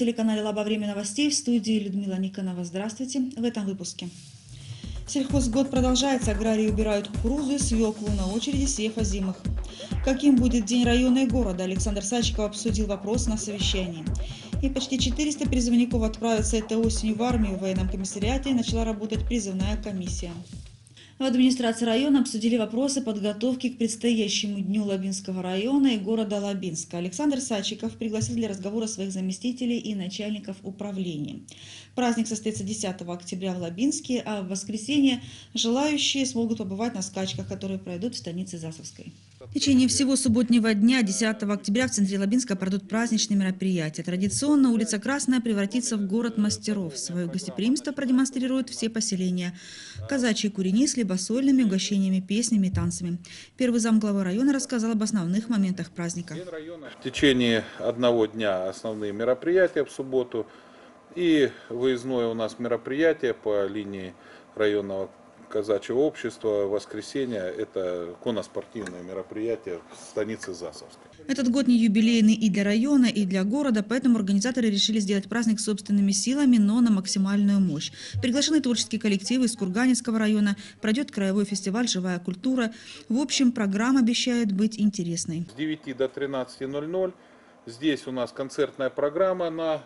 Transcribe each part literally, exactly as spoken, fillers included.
телеканале «Лаба. Время новостей», в студии Людмила Никонова. Здравствуйте. В этом выпуске. Сельхозгод продолжается. Аграрии убирают кукурузу и свеклу. На очереди сев озимых. Каким будет день района и города? Александр Сачиков обсудил вопрос на совещании. И почти четыреста призывников отправятся этой осенью в армию. В военном комиссариате начала работать призывная комиссия. В администрации района обсудили вопросы подготовки к предстоящему дню Лабинского района и города Лабинска. Александр Сачиков пригласил для разговора своих заместителей и начальников управления. Праздник состоится десятого октября в Лабинске, а в воскресенье желающие смогут побывать на скачках, которые пройдут в станице Засовской. В течение всего субботнего дня, десятого октября, в центре Лабинска пройдут праздничные мероприятия. Традиционно улица Красная превратится в город мастеров. Свое гостеприимство продемонстрируют все поселения. Казачьи курени с хлебосольными угощениями, песнями и танцами. Первый замглавы района рассказал об основных моментах праздника. В течение одного дня основные мероприятия в субботу и выездное у нас мероприятие по линии районного казачьего общества. Воскресенье – это конно-спортивное мероприятие в станице Засовской. Этот год не юбилейный и для района, и для города, поэтому организаторы решили сделать праздник собственными силами, но на максимальную мощь. Приглашены творческие коллективы из Курганинского района, пройдет краевой фестиваль «Живая культура». В общем, программа обещает быть интересной. С девяти до тринадцати ноль-ноль здесь у нас концертная программа на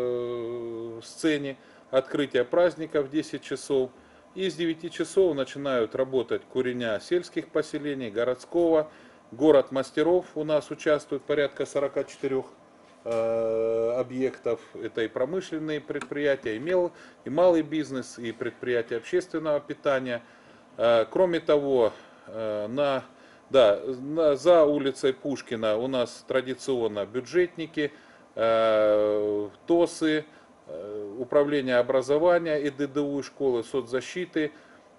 э, сцене, открытие праздника в десять часов. И с девяти часов начинают работать куреня сельских поселений, городского. Город мастеров у нас участвует порядка сорока четырёх э, объектов. Это и промышленные предприятия, и, мел, и малый бизнес, и предприятия общественного питания. Э, кроме того, э, на, да, на, за улицей Пушкина у нас традиционно бюджетники, э, ТОСы, управление образования и ДДУ, школы соцзащиты.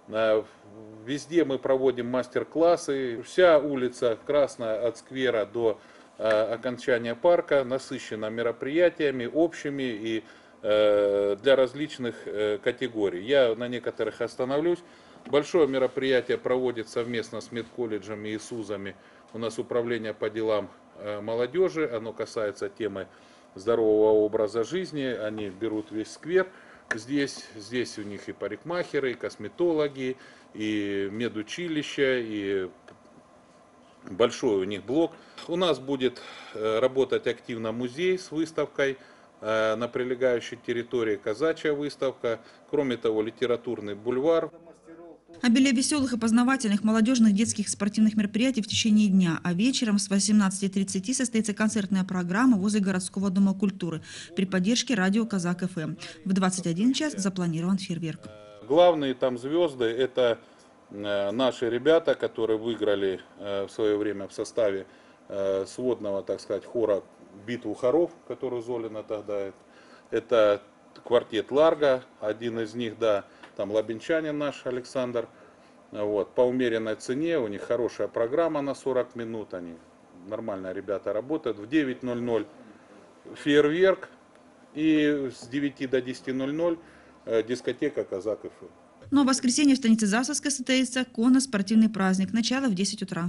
Везде мы проводим мастер-классы. Вся улица Красная от сквера до окончания парка насыщена мероприятиями общими и для различных категорий. Я на некоторых остановлюсь. Большое мероприятие проводит совместно с медколледжами и СУЗами. У нас управление по делам молодежи. Оно касается темы здорового образа жизни. Они берут весь сквер. Здесь, здесь у них и парикмахеры, и косметологи, и медучилище, и большой у них блок. У нас будет работать активно музей с выставкой на прилегающей территории, казачья выставка. Кроме того, литературный бульвар. Обилие веселых и познавательных молодежных детских спортивных мероприятий в течение дня, а вечером с восемнадцати тридцати состоится концертная программа возле городского дома культуры при поддержке радио Казак эф эм. В двадцать один час запланирован фейерверк. Главные там звезды – это наши ребята, которые выиграли в свое время в составе сводного, так сказать, хора «Битву хоров», которую Золина тогда. Это квартет «Ларго», один из них, да. Там лабинчанин наш Александр, вот, по умеренной цене, у них хорошая программа на сорок минут, они нормально ребята работают. В девять ноль-ноль фейерверк и с девяти до десяти ноль-ноль дискотека «Казак эф эм». Но в воскресенье в станице Засовской состоится конно-спортивный праздник, начало в десять утра.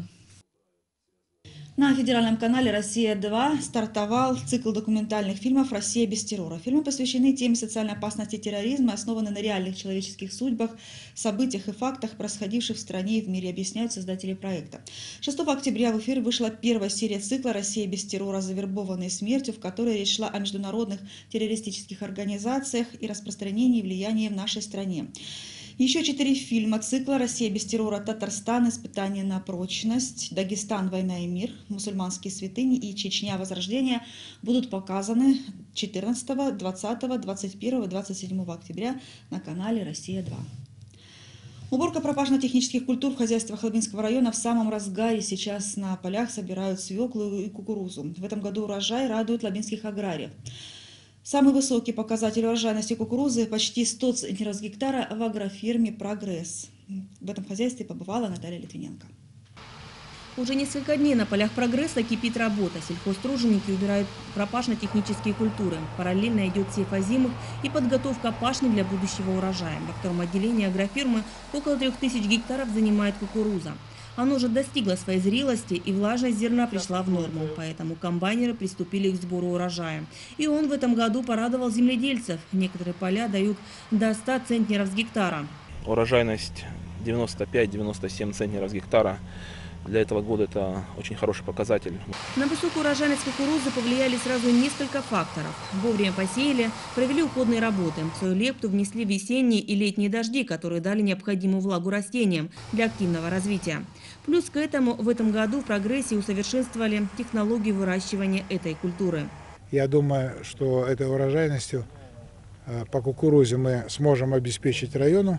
На федеральном канале «Россия-два» стартовал цикл документальных фильмов «Россия без террора». Фильмы посвящены теме социальной опасности терроризма, основаны на реальных человеческих судьбах, событиях и фактах, происходивших в стране и в мире, объясняют создатели проекта. шестого октября в эфир вышла первая серия цикла «Россия без террора. Завербованные смертью», в которой речь шла о международных террористических организациях и распространении влияния в нашей стране. Еще четыре фильма цикла «Россия без террора», «Татарстан. Испытание на прочность», «Дагестан. Война и мир», «Мусульманские святыни» и «Чечня. Возрождение» будут показаны четырнадцатого, двадцатого, двадцать первого и двадцать седьмого октября на канале «Россия-два». Уборка пропажно-технических культур в хозяйствах Лабинского района в самом разгаре. Сейчас на полях собирают свеклу и кукурузу. В этом году урожай радует лабинских аграриев. Самый высокий показатель урожайности кукурузы – почти сто центнеров с гектара в агрофирме «Прогресс». В этом хозяйстве побывала Наталья Литвиненко. Уже несколько дней на полях «Прогресса» кипит работа. Сельхозтруженики убирают пропашно-технические культуры. Параллельно идет сев озимых и подготовка пашни для будущего урожая. Во втором отделении агрофирмы около трех тысяч гектаров занимает кукуруза. Оно уже достигло своей зрелости, и влажность зерна пришла в норму, поэтому комбайнеры приступили к сбору урожая. И он в этом году порадовал земледельцев. Некоторые поля дают до ста центнеров с гектара. Урожайность девяносто пять — девяносто семь центнеров с гектара. Для этого года это очень хороший показатель. На высокую урожайность кукурузы повлияли сразу несколько факторов. Вовремя посеяли, провели уходные работы. Свою лепту внесли весенние и летние дожди, которые дали необходимую влагу растениям для активного развития. Плюс к этому в этом году в прогрессе усовершенствовали технологию выращивания этой культуры. Я думаю, что этой урожайностью по кукурузе мы сможем обеспечить району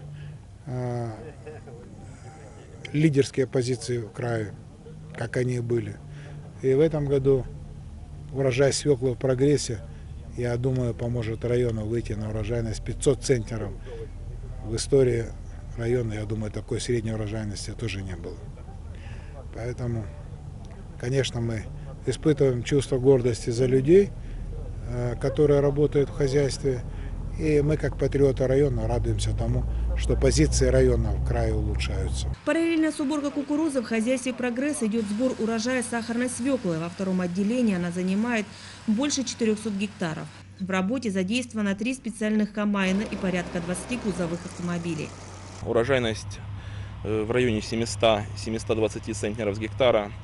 лидерские позиции в крае, как они и были. И в этом году урожай свеклы в прогрессе, я думаю, поможет району выйти на урожайность пятьсот центнеров. В истории района, я думаю, такой средней урожайности тоже не было. Поэтому, конечно, мы испытываем чувство гордости за людей, которые работают в хозяйстве. И мы, как патриоты района, радуемся тому, что позиции района в крае улучшаются. Параллельно с уборкой кукурузы в хозяйстве «Прогресс» идет сбор урожая сахарной свеклы. Во втором отделении она занимает больше четырёхсот гектаров. В работе задействовано три специальных комбайна и порядка двадцати грузовых автомобилей. Урожайность в районе семисот — семисот двадцати центнеров с гектара.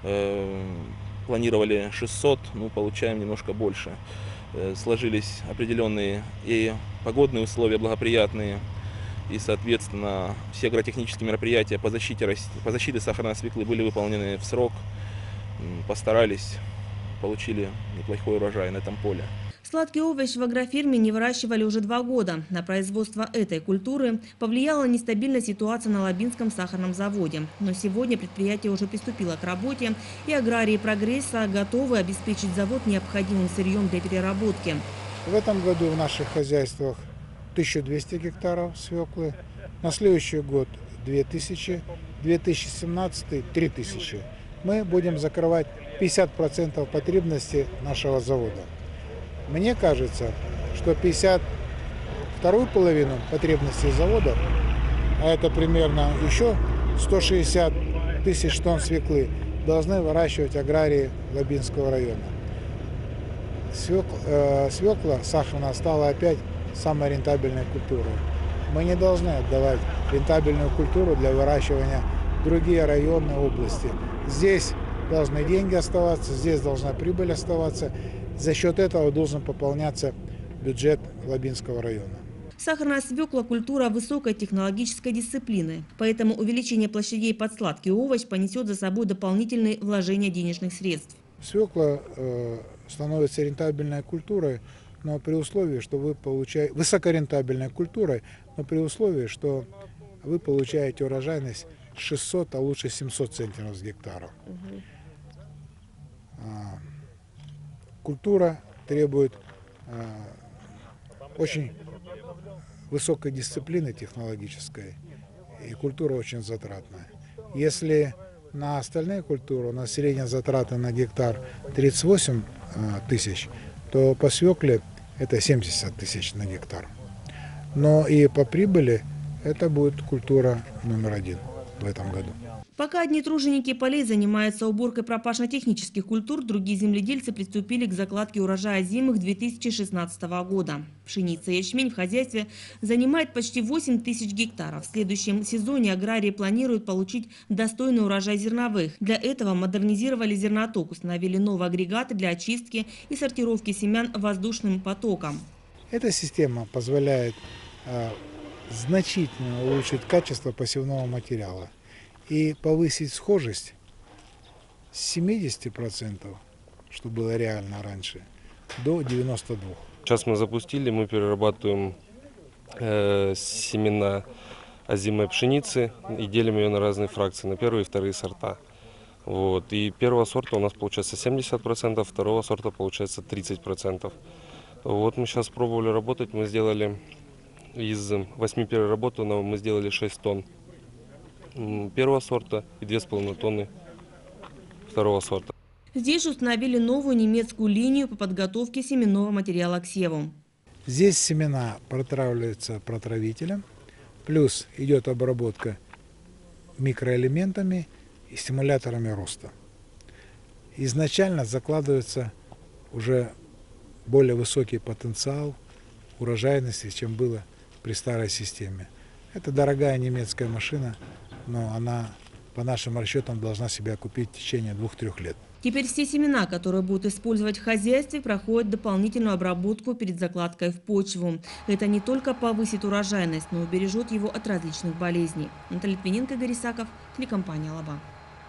Планировали шестьсот, ну получаем немножко больше. Сложились определенные и погодные условия благоприятные, и, соответственно, все агротехнические мероприятия по защите, по защите сахарной свеклы были выполнены в срок. Постарались, получили неплохой урожай на этом поле. Сладкий овощ в агрофирме не выращивали уже два года. На производство этой культуры повлияла нестабильная ситуация на Лабинском сахарном заводе. Но сегодня предприятие уже приступило к работе, и аграрии «Прогресса» готовы обеспечить завод необходимым сырьем для переработки. В этом году в наших хозяйствах тысяча двести гектаров свеклы, на следующий год две тысячи, две тысячи семнадцатый — три тысячи. Мы будем закрывать пятьдесят процентов потребностей нашего завода. Мне кажется, что пятьдесят вторую половину потребностей завода, а это примерно еще сто шестьдесят тысяч тонн свеклы, должны выращивать аграрии Лабинского района. Свекла, э, свекла сахарная стала опять самой рентабельной культурой. Мы не должны отдавать рентабельную культуру для выращивания в другие районы, области. Здесь должны деньги оставаться, здесь должна прибыль оставаться. За счет этого должен пополняться бюджет Лабинского района. Сахарная свекла – культура высокой технологической дисциплины. Поэтому увеличение площадей под сладкий овощ понесет за собой дополнительные вложения денежных средств. Свекла э, становится рентабельной культурой, но при условии, что вы получаете высокорентабельной культурой, но при условии, что вы получаете урожайность шестьсот, а лучше семьсот центнеров с гектара. Угу. А, культура требует а, очень высокой дисциплины технологической, и культура очень затратная. Если на остальные культуры у нас средняя затрата на гектар тридцать восемь тысяч, то по свекле это семьдесят тысяч на гектар. Но и по прибыли это будет культура номер один в этом году. Пока одни труженики полей занимаются уборкой пропашно-технических культур, другие земледельцы приступили к закладке урожая озимых две тысячи шестнадцатого года. Пшеница и ячмень в хозяйстве занимает почти восемь тысяч гектаров. В следующем сезоне аграрии планируют получить достойный урожай зерновых. Для этого модернизировали зерноток, установили новые агрегаты для очистки и сортировки семян воздушным потоком. Эта система позволяет э, значительно улучшить качество посевного материала и повысить схожесть с семидесяти процентов, что было реально раньше, до девяноста двух процентов. Сейчас мы запустили, мы перерабатываем э, семена озимой пшеницы и делим ее на разные фракции, на первые и вторые сорта. Вот. И первого сорта у нас получается семьдесят процентов, второго сорта получается тридцать процентов. Вот мы сейчас пробовали работать, мы сделали из восьми переработанного, мы сделали шесть тонн первого сорта и две с половиной тонны второго сорта. Здесь же установили новую немецкую линию по подготовке семенного материала к севу. Здесь семена протравливаются протравителем, плюс идет обработка микроэлементами, и стимуляторами роста. Изначально закладывается уже более высокий потенциал урожайности, чем было при старой системе. Это дорогая немецкая машина, но она, по нашим расчетам, должна себя окупить в течение двух-трех лет. Теперь все семена, которые будут использовать в хозяйстве, проходят дополнительную обработку перед закладкой в почву. Это не только повысит урожайность, но и убережет его от различных болезней. Наталья Литвиненко, Игорь Исаков, телекомпания «Алаба».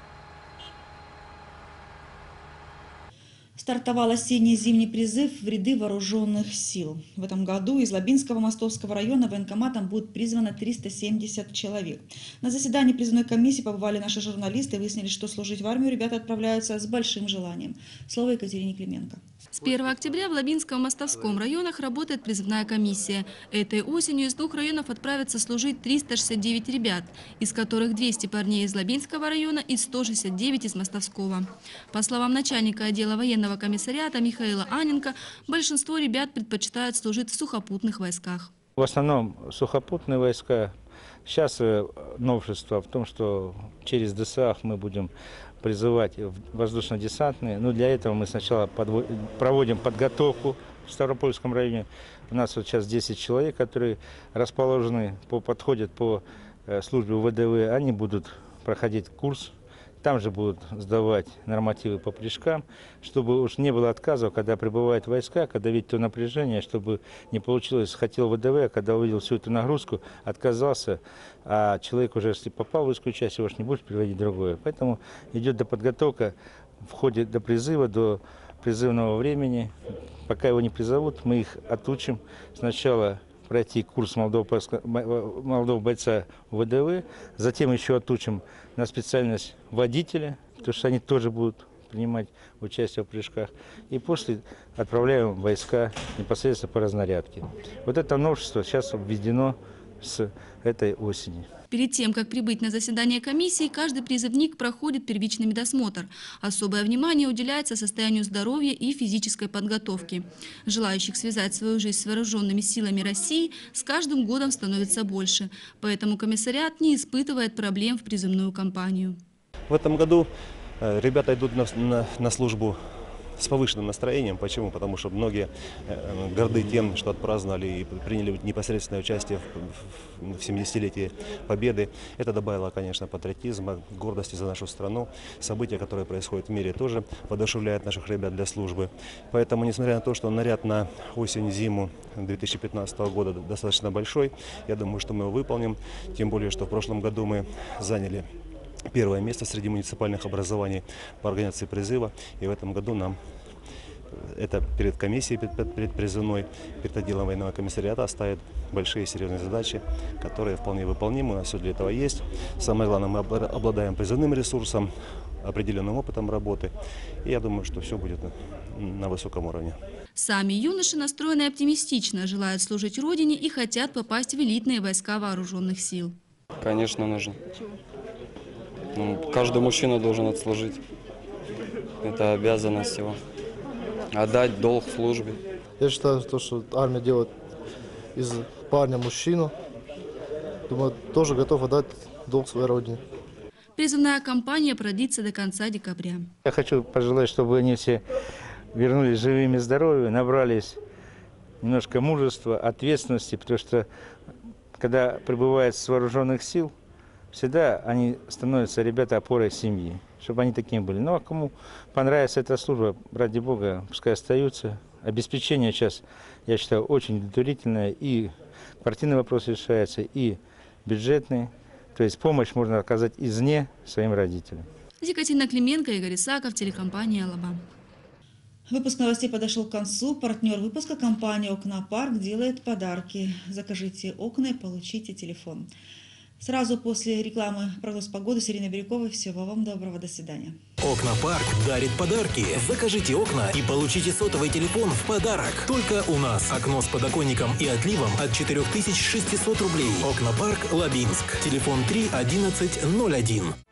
Стартовал осенне-зимний призыв в ряды вооруженных сил. В этом году из Лабинского Мостовского района военкоматом будет призвано триста семьдесят человек. На заседании призывной комиссии побывали наши журналисты и выяснили, что служить в армию ребята отправляются с большим желанием. Слово Екатерине Клименко. С первого октября в Лабинском и Мостовском районах работает призывная комиссия. Этой осенью из двух районов отправятся служить триста шестьдесят девять ребят, из которых двести парней из Лабинского района и сто шестьдесят девять из Мостовского. По словам начальника отдела военного комиссариата Михаила Аненко, большинство ребят предпочитают служить в сухопутных войсках. В основном сухопутные войска. Сейчас новшество в том, что через ДСА мы будем призывать воздушно-десантные. Но для этого мы сначала подвод... проводим подготовку в Ставропольском районе. У нас вот сейчас десять человек, которые расположены, по, подходят по службе ВДВ. Они будут проходить курс. Там же будут сдавать нормативы по прыжкам, чтобы уж не было отказов, когда прибывают войска, когда видят то напряжение, чтобы не получилось, хотел ВДВ, а когда увидел всю эту нагрузку, отказался, а человек уже, если попал в войсковую часть, его же не будет переводить другое. Поэтому идет доподготовка в ходе до призыва, до призывного времени. Пока его не призовут, мы их отучим. Сначала пройти курс молодого, молодого бойца ВДВ, затем еще отучим на специальность водителя, потому что они тоже будут принимать участие в прыжках. И после отправляем войска непосредственно по разнарядке. Вот это новшество сейчас введено с этой осени. Перед тем, как прибыть на заседание комиссии, каждый призывник проходит первичный медосмотр. Особое внимание уделяется состоянию здоровья и физической подготовки. Желающих связать свою жизнь с вооруженными силами России с каждым годом становится больше. Поэтому комиссариат не испытывает проблем в призывную кампанию. В этом году ребята идут на, на, на службу с повышенным настроением. Почему? Потому что многие горды тем, что отпраздновали и приняли непосредственное участие в, в, в семидесятилетии Победы. Это добавило, конечно, патриотизма, гордости за нашу страну. События, которые происходят в мире, тоже воодушевляют наших ребят для службы. Поэтому, несмотря на то, что наряд на осень-зиму две тысячи пятнадцатого года достаточно большой, я думаю, что мы его выполним. Тем более, что в прошлом году мы заняли первое место среди муниципальных образований по организации призыва. И в этом году нам это перед комиссией предпризывной, перед отделом военного комиссариата ставит большие серьезные задачи, которые вполне выполнимы. У нас все для этого есть. Самое главное, мы обладаем призывным ресурсом, определенным опытом работы. И я думаю, что все будет на, на высоком уровне. Сами юноши настроены оптимистично, желают служить Родине и хотят попасть в элитные войска вооруженных сил. Конечно, нужно. Каждый мужчина должен отслужить. Это обязанность его. Отдать долг службе. Я считаю, что армия делает из парня мужчину. Думаю, тоже готов отдать долг своей родине. Призывная кампания продлится до конца декабря. Я хочу пожелать, чтобы они все вернулись живыми и здоровыми, набрались немножко мужества, ответственности, потому что когда прибывают с вооруженных сил, всегда они становятся, ребята, опорой семьи, чтобы они такими были. Ну, а кому понравится эта служба, ради бога, пускай остаются. Обеспечение сейчас, я считаю, очень удовлетворительное. И партийный вопрос решается, и бюджетный. То есть помощь можно оказать извне своим родителям. Екатерина Клименко, Игорь Исаков, телекомпания «Алаба». Выпуск новостей подошел к концу. Партнер выпуска — компания «Окна-Парк» делает подарки. Закажите окна и получите телефон. Сразу после рекламы прогноз погоды с Ириной Бирюковой. Всего вам доброго, до свидания. Окна-Парк дарит подарки. Закажите окна и получите сотовый телефон в подарок. Только у нас. Окно с подоконником и отливом от четырёх тысяч шестисот рублей. Окна-Парк, Лабинск. Телефон три одиннадцать ноль один.